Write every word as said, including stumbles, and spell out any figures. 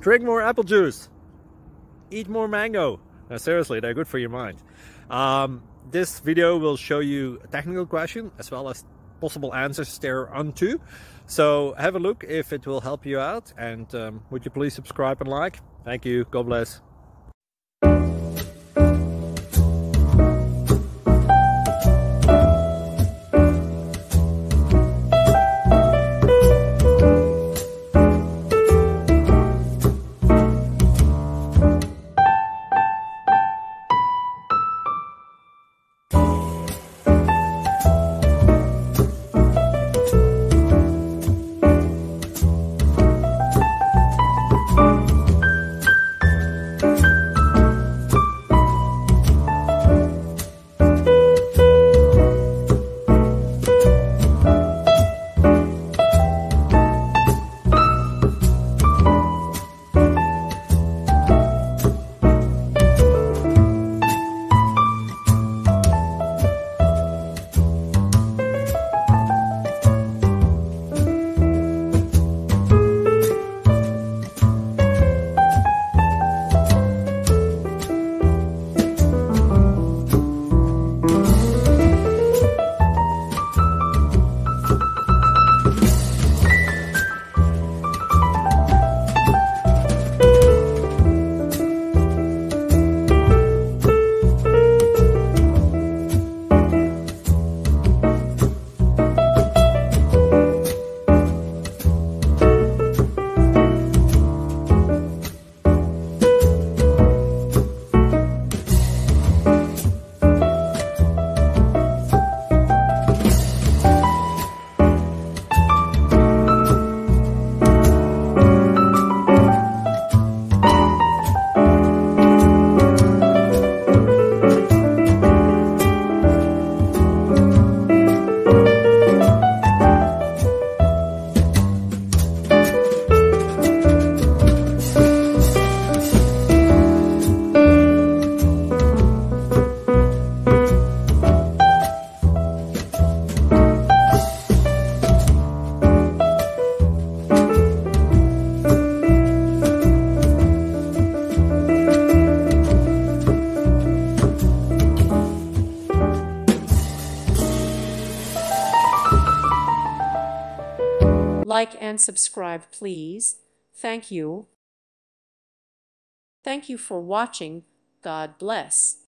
Drink more apple juice. Eat more mango. No, seriously, they're good for your mind. Um, this video will show you a technical question as well as possible answers thereunto. So have a look if it will help you out, and um, would you please subscribe and like? Thank you. God bless. Like and subscribe, please. Thank you. Thank you for watching. God bless.